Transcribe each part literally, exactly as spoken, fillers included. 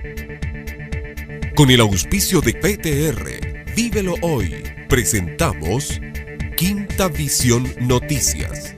Con el auspicio de P T R, Vívelo Hoy, presentamos Quinta Visión Noticias.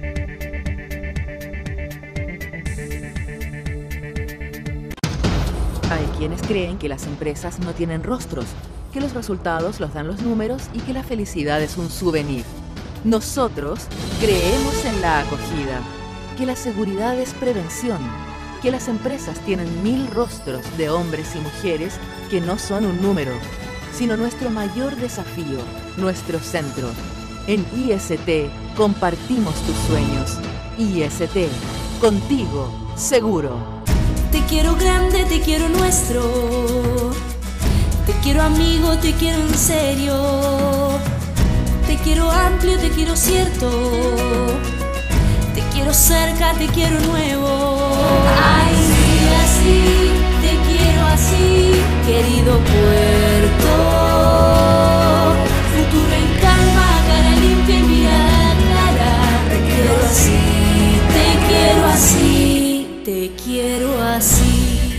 Hay quienes creen que las empresas no tienen rostros, que los resultados los dan los números y que la felicidad es un souvenir. Nosotros creemos en la acogida, que la seguridad es prevención, que las empresas tienen mil rostros de hombres y mujeres que no son un número, sino nuestro mayor desafío, nuestro centro. En I S T compartimos tus sueños. I S T, contigo, seguro. Te quiero grande, te quiero nuestro. Te quiero amigo, te quiero en serio. Te quiero amplio, te quiero cierto. Te quiero cerca, te quiero nuevo. Ay, sí, así, te quiero así, querido puerto. Futuro en calma, cara limpia y mirada clara. Te quiero así, te quiero así, te quiero así.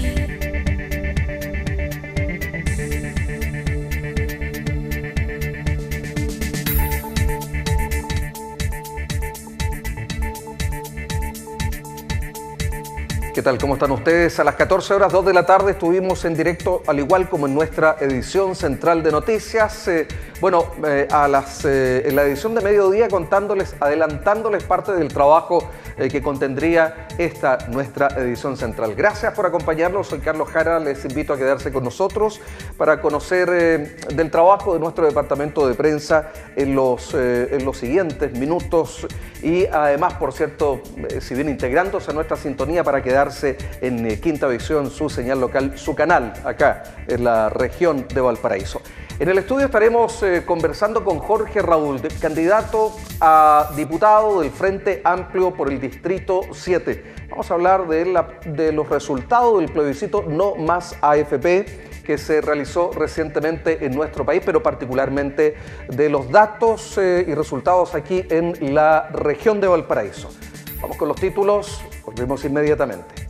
¿Qué tal? ¿Cómo están ustedes? A las catorce horas, dos de la tarde estuvimos en directo, al igual como en nuestra edición central de noticias. Eh, bueno, eh, a las, eh, en la edición de mediodía contándoles, adelantándoles parte del trabajo eh, que contendría esta nuestra edición central. Gracias por acompañarnos, soy Carlos Jara, les invito a quedarse con nosotros para conocer eh, del trabajo de nuestro departamento de prensa en los, eh, en los siguientes minutos y además, por cierto, eh, si bien integrándose a nuestra sintonía para quedar en eh, Quinta Visión, su señal local, su canal acá en la región de Valparaíso. En el estudio estaremos eh, conversando con Jorge Raúl, candidato a diputado del Frente Amplio por el Distrito siete. Vamos a hablar de, la, de los resultados del plebiscito No Más A F P que se realizó recientemente en nuestro país, pero particularmente de los datos eh, y resultados aquí en la región de Valparaíso. Vamos con los títulos, volvemos inmediatamente.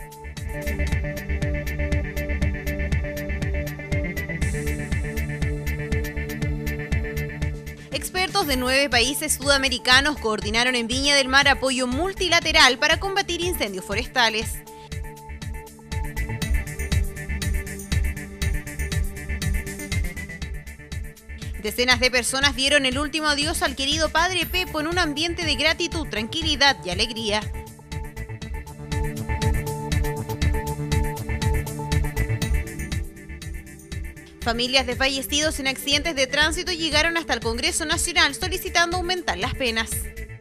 Expertos de nueve países sudamericanos coordinaron en Viña del Mar apoyo multilateral para combatir incendios forestales. Decenas de personas dieron el último adiós al querido padre Pepo en un ambiente de gratitud, tranquilidad y alegría. Familias de fallecidos en accidentes de tránsito llegaron hasta el Congreso Nacional solicitando aumentar las penas.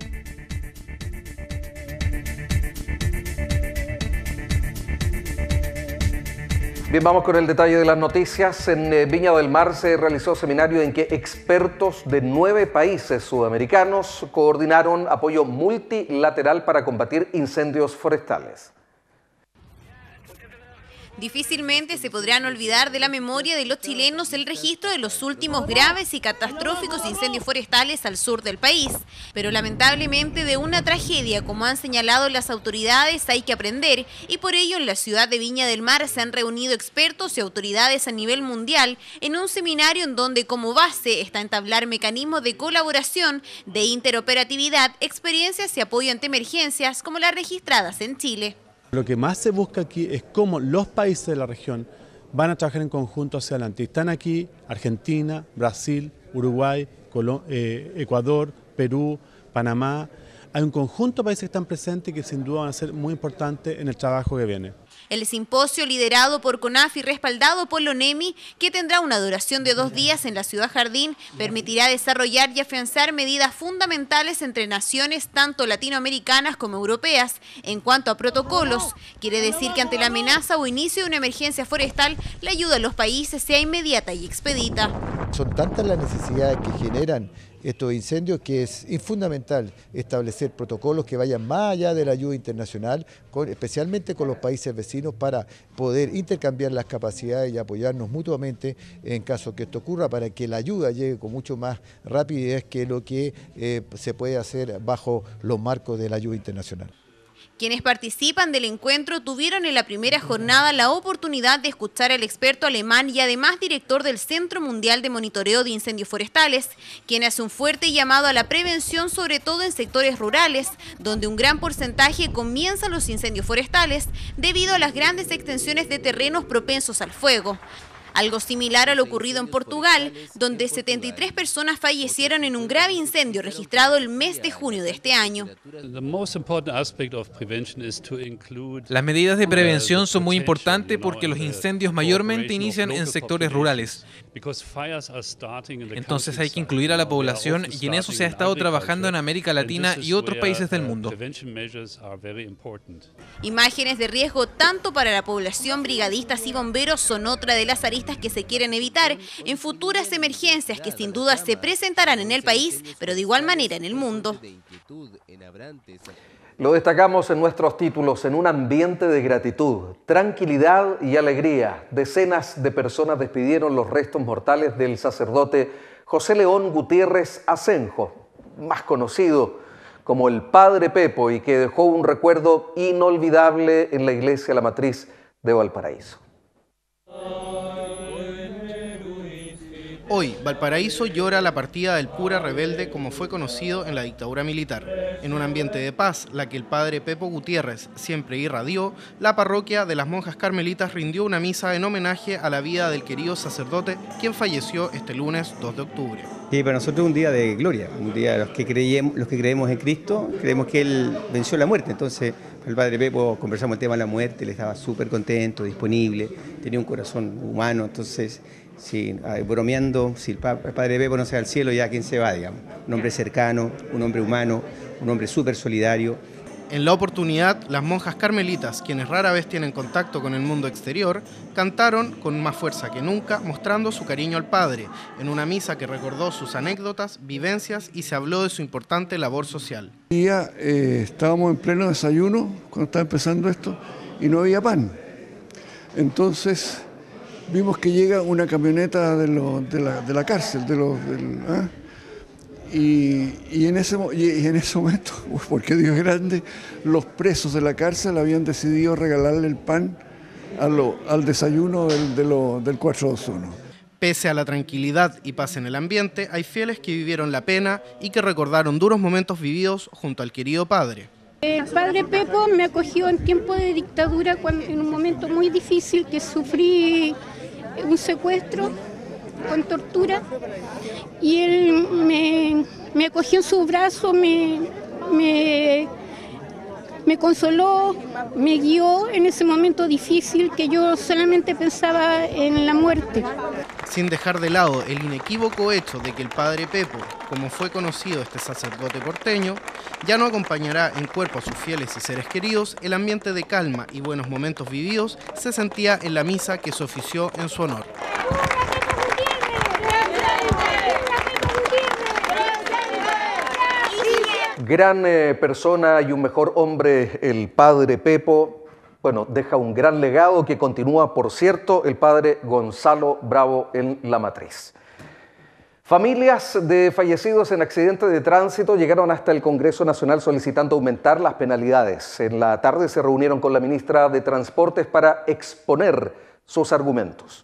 Bien, vamos con el detalle de las noticias. En eh, Viña del Mar se realizó seminario en que expertos de nueve países sudamericanos coordinaron apoyo multilateral para combatir incendios forestales. Difícilmente se podrán olvidar de la memoria de los chilenos el registro de los últimos graves y catastróficos incendios forestales al sur del país. Pero lamentablemente de una tragedia, como han señalado las autoridades, hay que aprender y por ello en la ciudad de Viña del Mar se han reunido expertos y autoridades a nivel mundial en un seminario en donde como base está entablar mecanismos de colaboración, de interoperatividad, experiencias y apoyo ante emergencias como las registradas en Chile. Lo que más se busca aquí es cómo los países de la región van a trabajar en conjunto hacia adelante. Están aquí Argentina, Brasil, Uruguay, Colo- eh, Ecuador, Perú, Panamá. Hay un conjunto de países que están presentes y que sin duda van a ser muy importantes en el trabajo que viene. El simposio liderado por CONAF y respaldado por la ONEMI, que tendrá una duración de dos días en la Ciudad Jardín, permitirá desarrollar y afianzar medidas fundamentales entre naciones tanto latinoamericanas como europeas en cuanto a protocolos. Quiere decir que ante la amenaza o inicio de una emergencia forestal, la ayuda a los países sea inmediata y expedita. Son tantas las necesidades que generan estos incendios que es fundamental establecer protocolos que vayan más allá de la ayuda internacional, con, especialmente con los países vecinos, para poder intercambiar las capacidades y apoyarnos mutuamente en caso que esto ocurra, para que la ayuda llegue con mucho más rapidez que lo que eh, se puede hacer bajo los marcos de la ayuda internacional. Quienes participan del encuentro tuvieron en la primera jornada la oportunidad de escuchar al experto alemán y además director del Centro Mundial de Monitoreo de Incendios Forestales, quien hace un fuerte llamado a la prevención, sobre todo en sectores rurales, donde un gran porcentaje comienzan los incendios forestales debido a las grandes extensiones de terrenos propensos al fuego. Algo similar a lo ocurrido en Portugal, donde setenta y tres personas fallecieron en un grave incendio registrado el mes de junio de este año. Las medidas de prevención son muy importantes porque los incendios mayormente inician en sectores rurales. Entonces hay que incluir a la población y en eso se ha estado trabajando en América Latina y otros países del mundo. Imágenes de riesgo tanto para la población, brigadistas y bomberos son otra de las aristas que se quieren evitar en futuras emergencias que sin duda se presentarán en el país, pero de igual manera en el mundo. Lo destacamos en nuestros títulos: en un ambiente de gratitud, tranquilidad y alegría, decenas de personas despidieron los restos mortales del sacerdote José León Gutiérrez Asenjo, más conocido como el Padre Pepo, y que dejó un recuerdo inolvidable en la iglesia La Matriz de Valparaíso. Hoy, Valparaíso llora la partida del cura rebelde como fue conocido en la dictadura militar. En un ambiente de paz, la que el padre Pepo Gutiérrez siempre irradió, la parroquia de las monjas carmelitas rindió una misa en homenaje a la vida del querido sacerdote, quien falleció este lunes dos de octubre. Sí, para nosotros es un día de gloria, un día de los que creemos, los que creemos en Cristo, creemos que Él venció la muerte. Entonces, el padre Pepo, conversamos el tema de la muerte, él estaba súper contento, disponible, tenía un corazón humano, entonces... Sí, bromeando, si el padre Pepo no se va al cielo, ya quién se va, digamos. Un hombre cercano, un hombre humano, un hombre súper solidario. En la oportunidad, las monjas carmelitas, quienes rara vez tienen contacto con el mundo exterior, cantaron con más fuerza que nunca, mostrando su cariño al padre, en una misa que recordó sus anécdotas, vivencias y se habló de su importante labor social. Un día eh, estábamos en pleno desayuno, cuando estaba empezando esto, y no había pan. Entonces... vimos que llega una camioneta de, lo, de, la, de la cárcel, de los, del, ¿ah? y, y, en ese, y en ese momento, porque Dios es grande, los presos de la cárcel habían decidido regalarle el pan a lo, al desayuno del, de lo, del cuatro dos uno. Pese a la tranquilidad y paz en el ambiente, hay fieles que vivieron la pena y que recordaron duros momentos vividos junto al querido padre. El padre Pepo me acogió en tiempo de dictadura, cuando, en un momento muy difícil que sufrí un secuestro con tortura, y él me, me acogió en su brazo, me, me, me consoló, me guió en ese momento difícil que yo solamente pensaba en la muerte. Sin dejar de lado el inequívoco hecho de que el padre Pepo, como fue conocido este sacerdote porteño, ya no acompañará en cuerpo a sus fieles y seres queridos, el ambiente de calma y buenos momentos vividos se sentía en la misa que se ofició en su honor. Gran eh, persona y un mejor hombre, el Padre Pepo. Bueno, deja un gran legado que continúa, por cierto, el padre Gonzalo Bravo en La Matriz. Familias de fallecidos en accidentes de tránsito llegaron hasta el Congreso Nacional solicitando aumentar las penalidades. En la tarde se reunieron con la ministra de Transportes para exponer sus argumentos.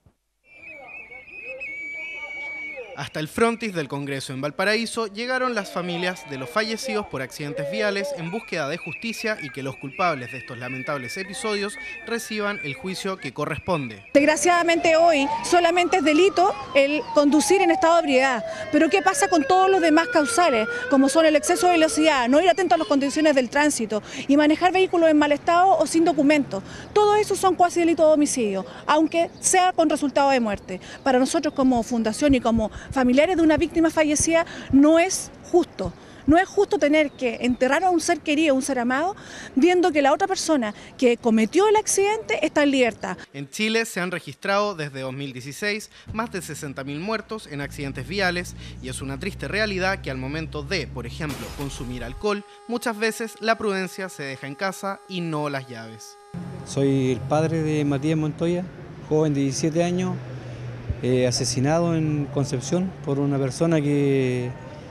Hasta el frontis del Congreso en Valparaíso llegaron las familias de los fallecidos por accidentes viales en búsqueda de justicia y que los culpables de estos lamentables episodios reciban el juicio que corresponde. Desgraciadamente hoy solamente es delito el conducir en estado de ebriedad, pero ¿qué pasa con todos los demás causales, como son el exceso de velocidad, no ir atento a las condiciones del tránsito y manejar vehículos en mal estado o sin documentos? Todo eso son cuasi delitos de homicidio, aunque sea con resultado de muerte. Para nosotros como fundación y como familiares de una víctima fallecida no es justo. No es justo tener que enterrar a un ser querido, un ser amado, viendo que la otra persona que cometió el accidente está en libertad. En Chile se han registrado desde dos mil dieciséis más de sesenta mil muertos en accidentes viales y es una triste realidad que al momento de, por ejemplo, consumir alcohol, muchas veces la prudencia se deja en casa y no las llaves. Soy el padre de Matías Montoya, joven de diecisiete años, Eh, asesinado en Concepción por una persona que,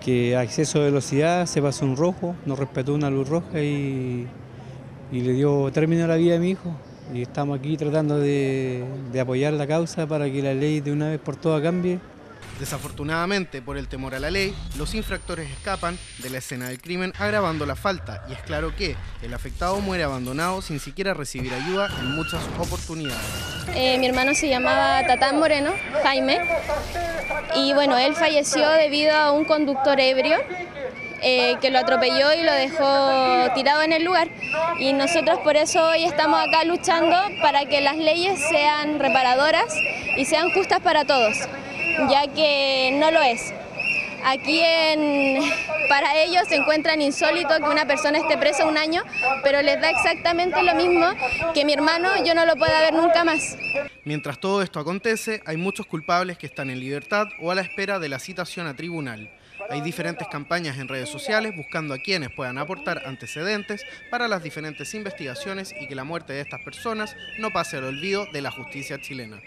que a exceso de velocidad se pasó un rojo, no respetó una luz roja y, y le dio término a la vida de mi hijo. Y estamos aquí tratando de, de apoyar la causa para que la ley de una vez por todas cambie. Desafortunadamente, por el temor a la ley, los infractores escapan de la escena del crimen agravando la falta, y es claro que el afectado muere abandonado sin siquiera recibir ayuda en muchas oportunidades. Eh, mi hermano se llamaba Tatán Moreno, Jaime, y bueno, él falleció debido a un conductor ebrio eh, que lo atropelló y lo dejó tirado en el lugar, y nosotros por eso hoy estamos acá luchando para que las leyes sean reparadoras y sean justas para todos, ya que no lo es. Aquí en, para ellos se encuentran insólito que una persona esté presa un año, pero les da exactamente lo mismo que mi hermano, yo no lo pueda ver nunca más. Mientras todo esto acontece, hay muchos culpables que están en libertad o a la espera de la citación a tribunal. Hay diferentes campañas en redes sociales buscando a quienes puedan aportar antecedentes para las diferentes investigaciones y que la muerte de estas personas no pase al olvido de la justicia chilena.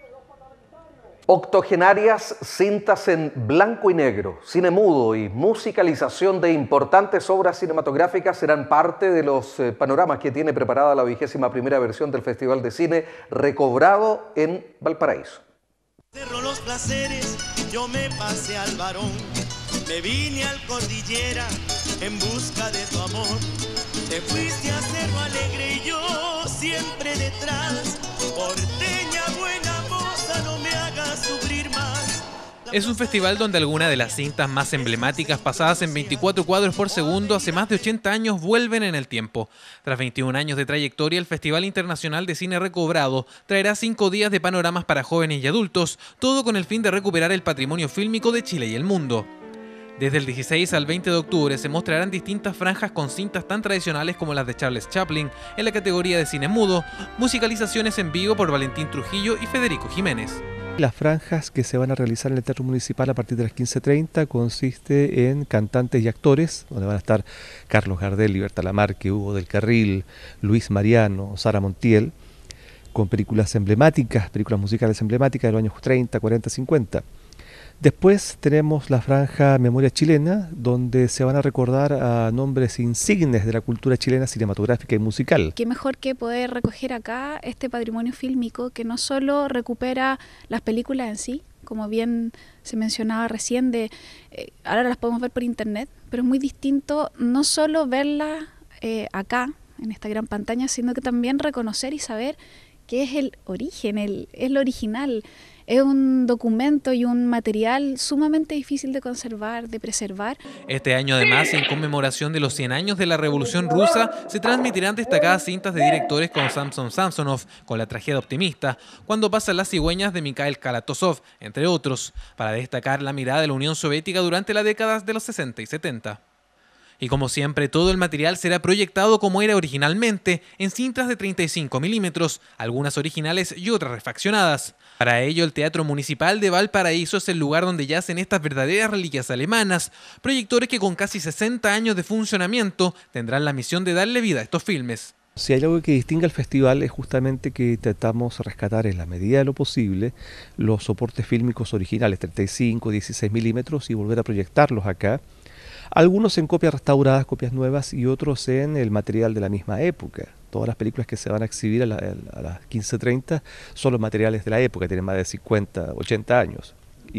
Octogenarias cintas en blanco y negro, cine mudo y musicalización de importantes obras cinematográficas serán parte de los eh, panoramas que tiene preparada la vigésima primera versión del Festival de Cine Recobrado en Valparaíso. Cerró los placeres, yo me pasé al varón, me vine al cordillera en busca de tu amor. Te fuiste a Cerro Alegre y yo siempre detrás, porteña buena moza, no me hagas sufrir más. Es un festival donde algunas de las cintas más emblemáticas pasadas en veinticuatro cuadros por segundo hace más de ochenta años vuelven en el tiempo. Tras veintiún años de trayectoria, el Festival Internacional de Cine Recobrado traerá cinco días de panoramas para jóvenes y adultos, todo con el fin de recuperar el patrimonio fílmico de Chile y el mundo. Desde el dieciséis al veinte de octubre se mostrarán distintas franjas con cintas tan tradicionales como las de Charles Chaplin en la categoría de cine mudo, musicalizaciones en vivo por Valentín Trujillo y Federico Jiménez. Las franjas que se van a realizar en el Teatro Municipal a partir de las quince treinta consiste en cantantes y actores, donde van a estar Carlos Gardel, Libertad Lamarque, Hugo del Carril, Luis Mariano, Sara Montiel, con películas emblemáticas, películas musicales emblemáticas de los años treinta, cuarenta, cincuenta. Después tenemos la franja Memoria Chilena, donde se van a recordar a nombres insignes de la cultura chilena cinematográfica y musical. Qué mejor que poder recoger acá este patrimonio fílmico que no solo recupera las películas en sí, como bien se mencionaba recién, de eh, ahora las podemos ver por internet, pero es muy distinto no solo verlas eh, acá, en esta gran pantalla, sino que también reconocer y saber qué es el origen, el, es lo original. Es un documento y un material sumamente difícil de conservar, de preservar. Este año además, en conmemoración de los cien años de la Revolución Rusa, se transmitirán destacadas cintas de directores como Samson Samsonov, con La tragedia optimista, Cuando pasan las cigüeñas de Mikhail Kalatozov, entre otros, para destacar la mirada de la Unión Soviética durante las décadas de los sesenta y setenta. Y como siempre, todo el material será proyectado como era originalmente, en cintas de treinta y cinco milímetros, algunas originales y otras refaccionadas. Para ello, el Teatro Municipal de Valparaíso es el lugar donde yacen estas verdaderas reliquias alemanas, proyectores que con casi sesenta años de funcionamiento tendrán la misión de darle vida a estos filmes. Si hay algo que distingue al festival es justamente que tratamos de rescatar en la medida de lo posible los soportes fílmicos originales, treinta y cinco, dieciséis milímetros, y volver a proyectarlos acá. Algunos en copias restauradas, copias nuevas, y otros en el material de la misma época. Todas las películas que se van a exhibir a, la, a las quince treinta son los materiales de la época, tienen más de cincuenta, ochenta años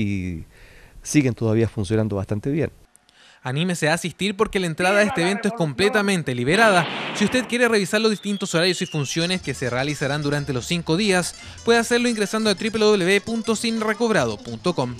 y siguen todavía funcionando bastante bien. Anímese a asistir porque la entrada a este evento es completamente liberada. Si usted quiere revisar los distintos horarios y funciones que se realizarán durante los cinco días, puede hacerlo ingresando a doble u doble u doble u punto cine recobrado punto com.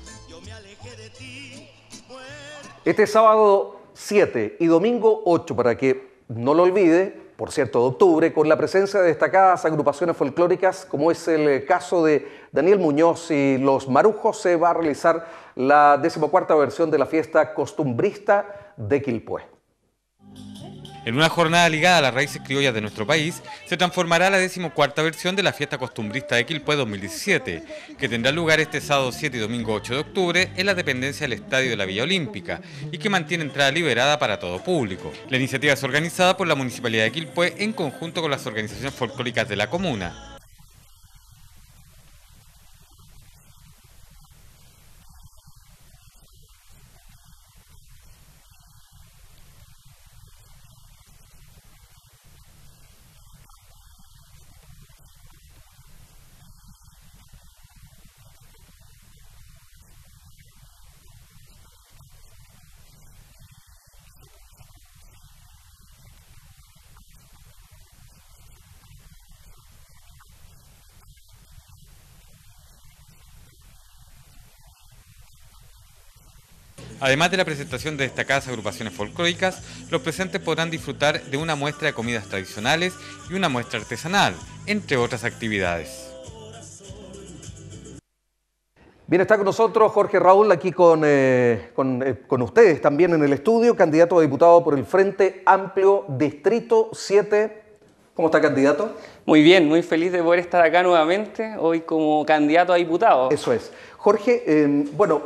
Este sábado siete y domingo ocho, para que no lo olvide, por cierto, de octubre, con la presencia de destacadas agrupaciones folclóricas, como es el caso de Daniel Muñoz y Los Marujos, se va a realizar la decimocuarta versión de la fiesta costumbrista de Quilpué. En una jornada ligada a las raíces criollas de nuestro país, se transformará la decimocuarta versión de la fiesta costumbrista de Quilpué dos mil diecisiete, que tendrá lugar este sábado siete y domingo ocho de octubre en la dependencia del Estadio de la Villa Olímpica y que mantiene entrada liberada para todo público. La iniciativa es organizada por la Municipalidad de Quilpué en conjunto con las organizaciones folclóricas de la comuna. Además de la presentación de destacadas agrupaciones folclóricas, los presentes podrán disfrutar de una muestra de comidas tradicionales y una muestra artesanal, entre otras actividades. Bien, está con nosotros Jorge Raúl, aquí con, eh, con, eh, con ustedes también en el estudio, candidato a diputado por el Frente Amplio Distrito siete. ¿Cómo está, candidato? Muy bien, muy feliz de poder estar acá nuevamente, hoy como candidato a diputado. Eso es. Jorge, eh, bueno,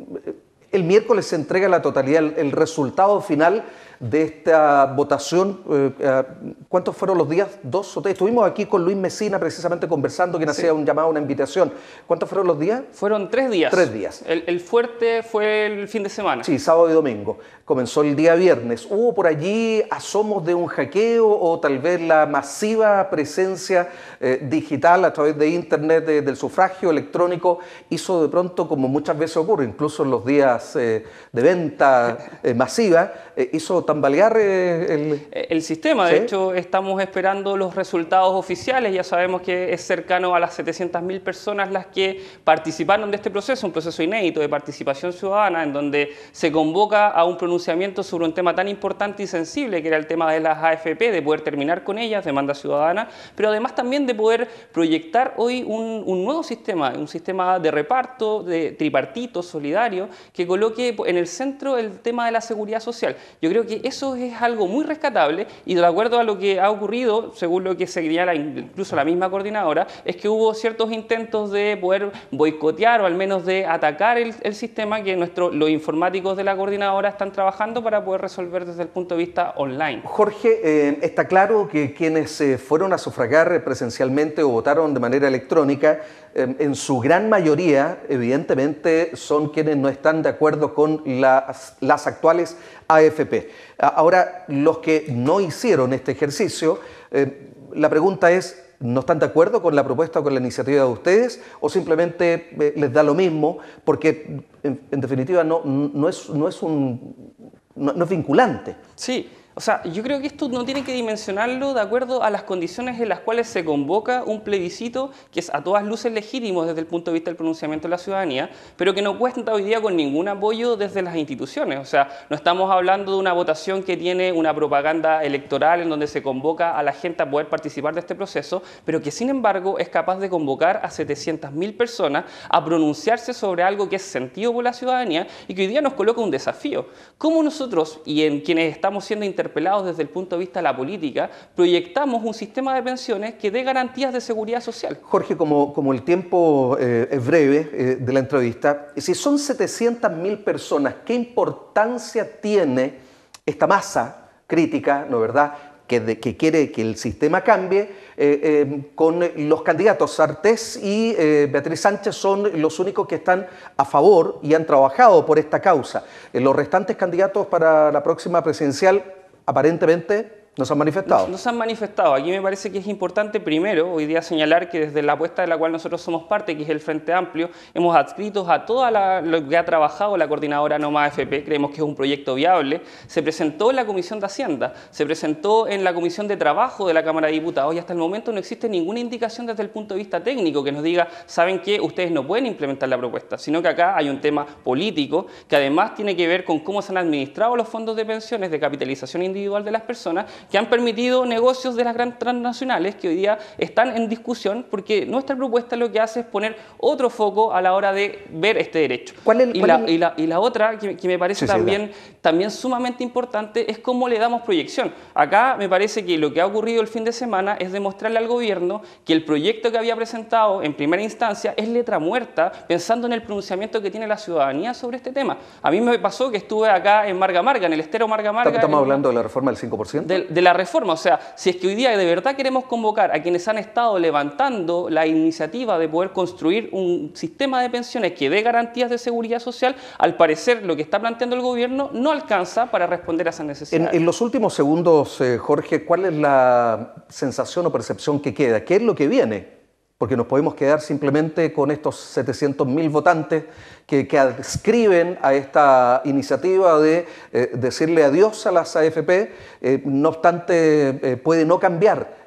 el miércoles se entrega la totalidad, el, el resultado final de esta votación. Eh, ¿Cuántos fueron los días? ¿Dos o tres? Estuvimos aquí con Luis Mesina precisamente conversando, quien sí. hacía un llamado, una invitación. ¿Cuántos fueron los días? Fueron tres días. Tres días. El, el fuerte fue el fin de semana. Sí, sábado y domingo. Comenzó el día viernes. ¿Hubo por allí asomos de un hackeo o tal vez la masiva presencia eh, digital a través de internet de, del sufragio electrónico hizo de pronto, como muchas veces ocurre, incluso en los días eh, de venta eh, masiva, eh, hizo tambalear eh, el... el sistema? ¿Sí? De hecho, estamos esperando los resultados oficiales. Ya sabemos que es cercano a las setecientas mil personas las que participaron de este proceso, un proceso inédito de participación ciudadana, en donde se convoca a un pronunciamiento sobre un tema tan importante y sensible, que era el tema de las A F P, de poder terminar con ellas, demanda ciudadana, pero además también de poder proyectar hoy un, un nuevo sistema, un sistema de reparto, de tripartito, solidario, que coloque en el centro el tema de la seguridad social. Yo creo que eso es algo muy rescatable y de acuerdo a lo que ha ocurrido, según lo que señala incluso la misma coordinadora, es que hubo ciertos intentos de poder boicotear o al menos de atacar el, el sistema que nuestro, los informáticos de la coordinadora están trabajando para poder resolver desde el punto de vista online. Jorge, eh, está claro que quienes eh, fueron a sufragar presencialmente o votaron de manera electrónica, eh, en su gran mayoría, evidentemente, son quienes no están de acuerdo con las, las actuales A F P. Ahora, los que no hicieron este ejercicio, eh, la pregunta es, ¿no están de acuerdo con la propuesta o con la iniciativa de ustedes o simplemente eh, les da lo mismo? Porque, en, en definitiva, no, no, es, no, es un, no, no es vinculante. Sí. O sea, yo creo que esto no tiene que dimensionarlo de acuerdo a las condiciones en las cuales se convoca un plebiscito que es a todas luces legítimo desde el punto de vista del pronunciamiento de la ciudadanía, pero que no cuenta hoy día con ningún apoyo desde las instituciones. O sea, no estamos hablando de una votación que tiene una propaganda electoral en donde se convoca a la gente a poder participar de este proceso, pero que sin embargo es capaz de convocar a setecientas mil personas a pronunciarse sobre algo que es sentido por la ciudadanía y que hoy día nos coloca un desafío. ¿Cómo nosotros y en quienes estamos siendo interpelados interpelados desde el punto de vista de la política, proyectamos un sistema de pensiones que dé garantías de seguridad social? Jorge, como, como el tiempo eh, es breve eh, de la entrevista, si son setecientas mil personas, ¿qué importancia tiene esta masa crítica, ¿no verdad?, que, de, que quiere que el sistema cambie, eh, eh, con los candidatos Artés y eh, Beatriz Sánchez son los únicos que están a favor y han trabajado por esta causa? Eh, los restantes candidatos para la próxima presidencial aparentemente no se han manifestado. No, no se han manifestado. Aquí me parece que es importante primero hoy día señalar que desde la apuesta de la cual nosotros somos parte, que es el Frente Amplio, hemos adscrito a toda la, lo que ha trabajado la coordinadora No Más A F P, creemos que es un proyecto viable. Se presentó en la Comisión de Hacienda, se presentó en la Comisión de Trabajo de la Cámara de Diputados y hasta el momento no existe ninguna indicación desde el punto de vista técnico que nos diga, ¿saben qué? Ustedes no pueden implementar la propuesta, sino que acá hay un tema político que además tiene que ver con cómo se han administrado los fondos de pensiones de capitalización individual de las personas que han permitido negocios de las grandes transnacionales que hoy día están en discusión porque nuestra propuesta lo que hace es poner otro foco a la hora de ver este derecho. ¿Cuál es, y, cuál la, es? y, la, y la otra que, que me parece sí, también, sí, también sumamente importante es cómo le damos proyección. Acá me parece que lo que ha ocurrido el fin de semana es demostrarle al gobierno que el proyecto que había presentado en primera instancia es letra muerta pensando en el pronunciamiento que tiene la ciudadanía sobre este tema. A mí me pasó que estuve acá en Marga Marga, en el estero Marga Marga. ¿Estamos en, hablando de la reforma del cinco por ciento? De, de la reforma, o sea, si es que hoy día de verdad queremos convocar a quienes han estado levantando la iniciativa de poder construir un sistema de pensiones que dé garantías de seguridad social, al parecer lo que está planteando el gobierno no alcanza para responder a esas necesidades. En, en los últimos segundos, eh, Jorge, ¿cuál es la sensación o percepción que queda? ¿Qué es lo que viene? Porque nos podemos quedar simplemente con estos setecientos mil votantes que, que adscriben a esta iniciativa de eh, decirle adiós a las A F P, eh, no obstante eh, puede no cambiar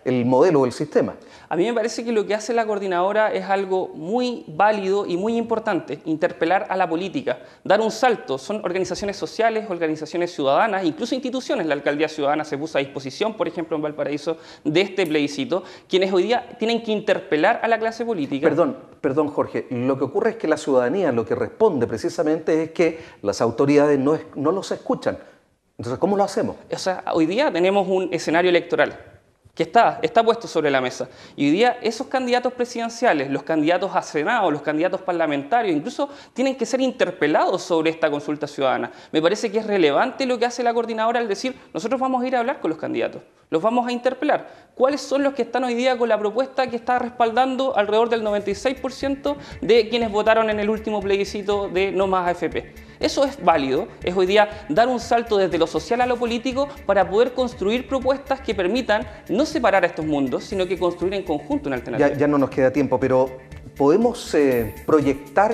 el modelo o el sistema. A mí me parece que lo que hace la coordinadora es algo muy válido y muy importante, interpelar a la política, dar un salto. Son organizaciones sociales, organizaciones ciudadanas, incluso instituciones. La Alcaldía Ciudadana se puso a disposición, por ejemplo, en Valparaíso, de este plebiscito, quienes hoy día tienen que interpelar a la clase política. Perdón, perdón Jorge, lo que ocurre es que la ciudadanía lo que responde precisamente es que las autoridades no, es, no los escuchan. Entonces, ¿cómo lo hacemos? O sea, hoy día tenemos un escenario electoral que está, está puesto sobre la mesa. Y hoy día esos candidatos presidenciales, los candidatos a Senado, los candidatos parlamentarios, incluso tienen que ser interpelados sobre esta consulta ciudadana. Me parece que es relevante lo que hace la coordinadora al decir, nosotros vamos a ir a hablar con los candidatos, los vamos a interpelar. ¿Cuáles son los que están hoy día con la propuesta que está respaldando alrededor del noventa y seis por ciento de quienes votaron en el último plebiscito de No Más A F P? Eso es válido, es hoy día dar un salto desde lo social a lo político para poder construir propuestas que permitan no separar a estos mundos, sino que construir en conjunto una alternativa. Ya, ya no nos queda tiempo, pero ¿podemos eh, proyectar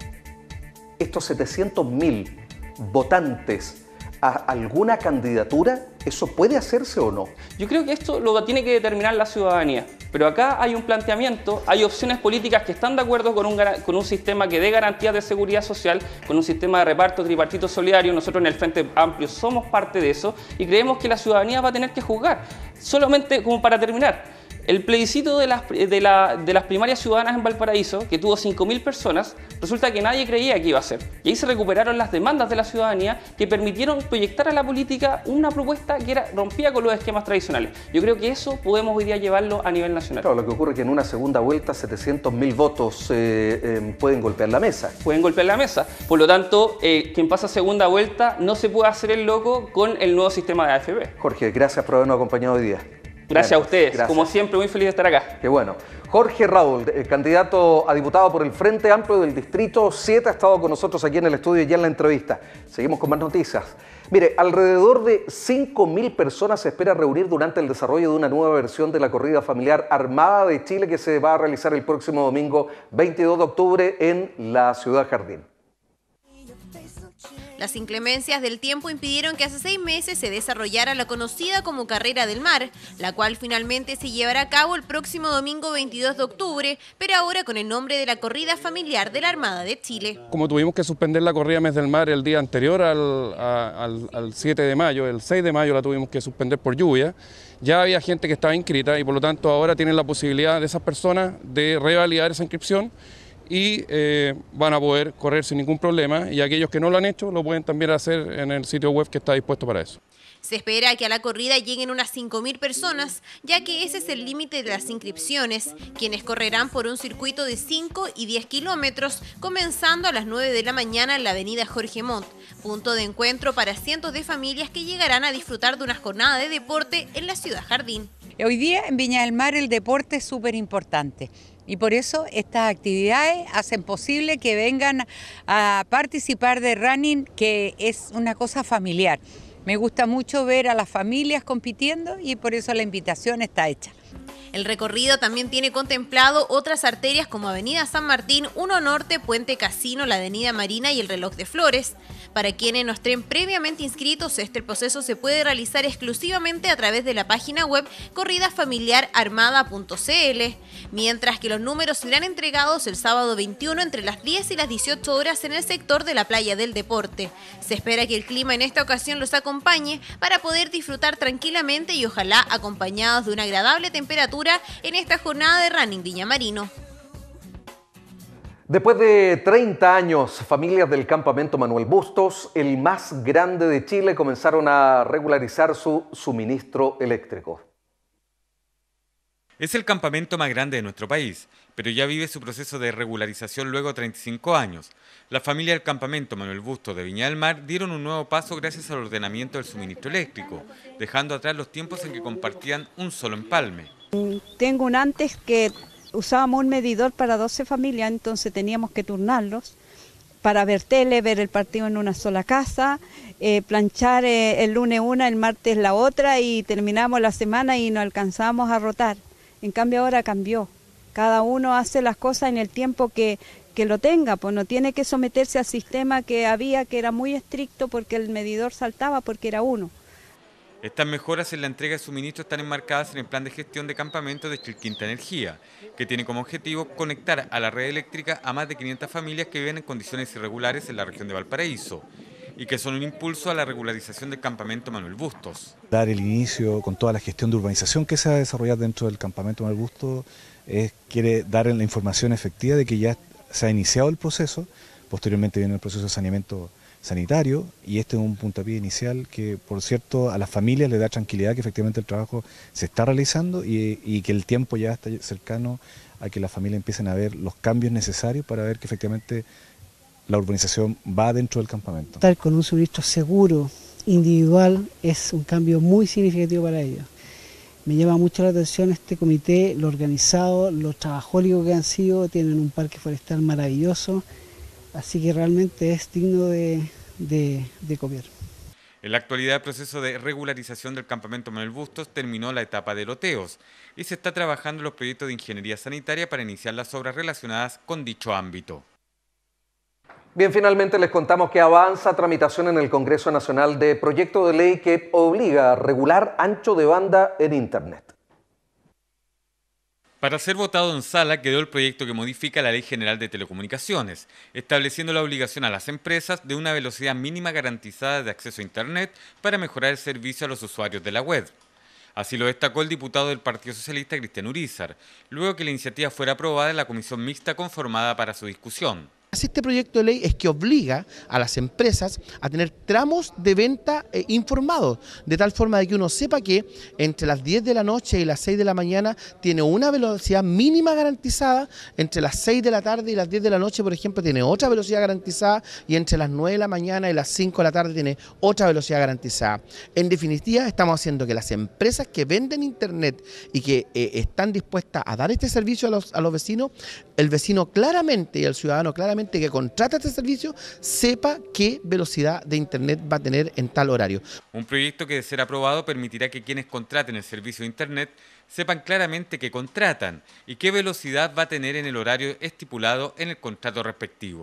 estos setecientos mil votantes a alguna candidatura? ¿Eso puede hacerse o no? Yo creo que esto lo tiene que determinar la ciudadanía, pero acá hay un planteamiento, hay opciones políticas que están de acuerdo con un, con un sistema que dé garantías de seguridad social, con un sistema de reparto tripartito solidario. Nosotros en el Frente Amplio somos parte de eso y creemos que la ciudadanía va a tener que juzgar. Solamente como para terminar, el plebiscito de las, de, la, de las primarias ciudadanas en Valparaíso, que tuvo cinco mil personas, resulta que nadie creía que iba a ser. Y ahí se recuperaron las demandas de la ciudadanía que permitieron proyectar a la política una propuesta que era, rompía con los esquemas tradicionales. Yo creo que eso podemos hoy día llevarlo a nivel nacional. Claro, lo que ocurre es que en una segunda vuelta setecientos mil votos eh, eh, pueden golpear la mesa. Pueden golpear la mesa. Por lo tanto, eh, quien pasa segunda vuelta no se puede hacer el loco con el nuevo sistema de A F P. Jorge, gracias por habernos acompañado hoy día. Gracias bueno, a ustedes, gracias. Como siempre, muy feliz de estar acá. Qué bueno. Jorge Raúl, el candidato a diputado por el Frente Amplio del Distrito siete, ha estado con nosotros aquí en el estudio y ya en la entrevista. Seguimos con más noticias. Mire, alrededor de cinco mil personas se espera reunir durante el desarrollo de una nueva versión de la corrida familiar Armada de Chile que se va a realizar el próximo domingo veintidós de octubre en la Ciudad Jardín. Las inclemencias del tiempo impidieron que hace seis meses se desarrollara la conocida como Carrera del Mar, la cual finalmente se llevará a cabo el próximo domingo veintidós de octubre, pero ahora con el nombre de la Corrida Familiar de la Armada de Chile. Como tuvimos que suspender la Corrida Mes del Mar el día anterior al, a, al, al siete de mayo, el seis de mayo la tuvimos que suspender por lluvia, ya había gente que estaba inscrita y por lo tanto ahora tienen la posibilidad de esas personas de revalidar esa inscripción y eh, van a poder correr sin ningún problema, y aquellos que no lo han hecho lo pueden también hacer en el sitio web que está dispuesto para eso. Se espera que a la corrida lleguen unas cinco mil personas, ya que ese es el límite de las inscripciones, quienes correrán por un circuito de cinco y diez kilómetros, comenzando a las nueve de la mañana en la avenida Jorge Montt, punto de encuentro para cientos de familias que llegarán a disfrutar de una jornada de deporte en la Ciudad Jardín. Hoy día en Viña del Mar el deporte es súper importante. Y por eso estas actividades hacen posible que vengan a participar de running, que es una cosa familiar. Me gusta mucho ver a las familias compitiendo y por eso la invitación está hecha. El recorrido también tiene contemplado otras arterias como Avenida San Martín, uno Norte, Puente Casino, la Avenida Marina y el Reloj de Flores. Para quienes no estén previamente inscritos, este proceso se puede realizar exclusivamente a través de la página web corrida familiar armada punto c l, mientras que los números serán entregados el sábado veintiuno entre las diez y las dieciocho horas en el sector de la Playa del Deporte. Se espera que el clima en esta ocasión los acompañe para poder disfrutar tranquilamente y ojalá acompañados de una agradable temperatura en esta jornada de running Viña Marino. Después de treinta años, familias del campamento Manuel Bustos, el más grande de Chile, comenzaron a regularizar su suministro eléctrico. Es el campamento más grande de nuestro país, pero ya vive su proceso de regularización luego de treinta y cinco años. La familia del campamento Manuel Bustos de Viña del Mar dieron un nuevo paso gracias al ordenamiento del suministro eléctrico, dejando atrás los tiempos en que compartían un solo empalme. Tengo un antes que usábamos un medidor para doce familias, entonces teníamos que turnarlos para ver tele, ver el partido en una sola casa, eh, planchar eh, el lunes una, el martes la otra y terminamos la semana y no alcanzamos a rotar. En cambio ahora cambió, cada uno hace las cosas en el tiempo que, que lo tenga, pues no tiene que someterse al sistema que había, que era muy estricto porque el medidor saltaba porque era uno. Estas mejoras en la entrega de suministros están enmarcadas en el plan de gestión de campamentos de Chilquinta Energía, que tiene como objetivo conectar a la red eléctrica a más de quinientas familias que viven en condiciones irregulares en la región de Valparaíso y que son un impulso a la regularización del campamento Manuel Bustos. Dar el inicio con toda la gestión de urbanización que se va a desarrollar dentro del campamento Manuel Bustos, es, quiere dar la información efectiva de que ya se ha iniciado el proceso, posteriormente viene el proceso de saneamiento sanitario y este es un puntapié inicial que, por cierto, a las familias le da tranquilidad que efectivamente el trabajo se está realizando y, y que el tiempo ya está cercano a que las familias empiecen a ver los cambios necesarios para ver que efectivamente la urbanización va dentro del campamento. Estar con un suministro seguro, individual, es un cambio muy significativo para ellos. Me llama mucho la atención este comité, lo organizado, los trabajólicos que han sido, tienen un parque forestal maravilloso. Así que realmente es digno de, de, de copiar. En la actualidad el proceso de regularización del campamento Manuel Bustos terminó la etapa de loteos y se está trabajando en los proyectos de ingeniería sanitaria para iniciar las obras relacionadas con dicho ámbito. Bien, finalmente les contamos que avanza tramitación en el Congreso Nacional de proyecto de ley que obliga a regular ancho de banda en Internet. Para ser votado en sala quedó el proyecto que modifica la Ley General de Telecomunicaciones, estableciendo la obligación a las empresas de una velocidad mínima garantizada de acceso a Internet para mejorar el servicio a los usuarios de la web. Así lo destacó el diputado del Partido Socialista, Cristian Urizar, luego que la iniciativa fuera aprobada en la comisión mixta conformada para su discusión. Este proyecto de ley es que obliga a las empresas a tener tramos de venta eh, informados, de tal forma de que uno sepa que entre las diez de la noche y las seis de la mañana tiene una velocidad mínima garantizada, entre las seis de la tarde y las diez de la noche, por ejemplo, tiene otra velocidad garantizada y entre las nueve de la mañana y las cinco de la tarde tiene otra velocidad garantizada. En definitiva, estamos haciendo que las empresas que venden Internet y que eh, están dispuestas a dar este servicio a los, a los vecinos, el vecino claramente y el ciudadano claramente que contrata este servicio sepa qué velocidad de Internet va a tener en tal horario. Un proyecto que, de ser aprobado, permitirá que quienes contraten el servicio de Internet sepan claramente qué contratan y qué velocidad va a tener en el horario estipulado en el contrato respectivo.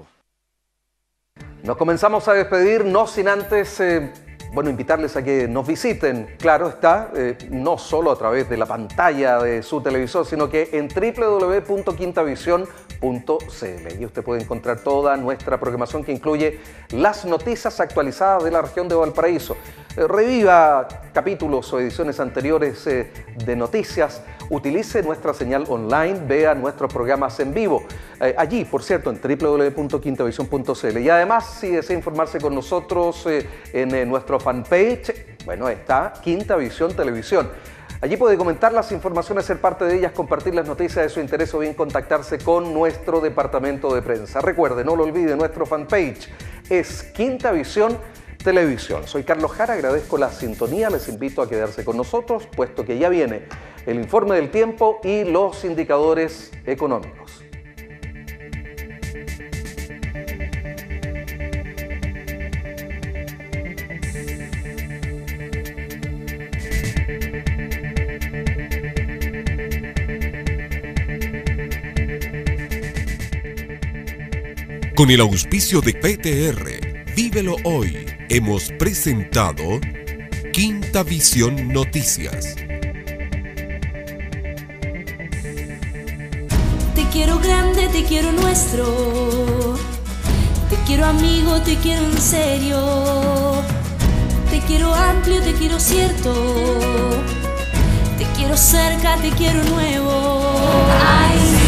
Nos comenzamos a despedir, no sin antes eh, bueno, invitarles a que nos visiten, claro está, eh, no solo a través de la pantalla de su televisor, sino que en w w w punto quintavisión punto c l. Y usted puede encontrar toda nuestra programación que incluye las noticias actualizadas de la región de Valparaíso. Eh, reviva capítulos o ediciones anteriores eh, de noticias, utilice nuestra señal online, vea nuestros programas en vivo. Eh, allí, por cierto, en w w w punto quintavisión punto c l. Y además, si desea informarse con nosotros eh, en eh, nuestro fanpage, bueno, está Quinta Visión Televisión. Allí puede comentar las informaciones, ser parte de ellas, compartir las noticias de su interés o bien contactarse con nuestro departamento de prensa. Recuerde, no lo olvide, nuestro fanpage es Quinta Visión Televisión. Soy Carlos Jara, agradezco la sintonía, les invito a quedarse con nosotros, puesto que ya viene el informe del tiempo y los indicadores económicos. Con el auspicio de P T R, Vívelo Hoy, hemos presentado Quinta Visión Noticias. Te quiero grande, te quiero nuestro. Te quiero amigo, te quiero en serio. Te quiero amplio, te quiero cierto. Te quiero cerca, te quiero nuevo. Ay,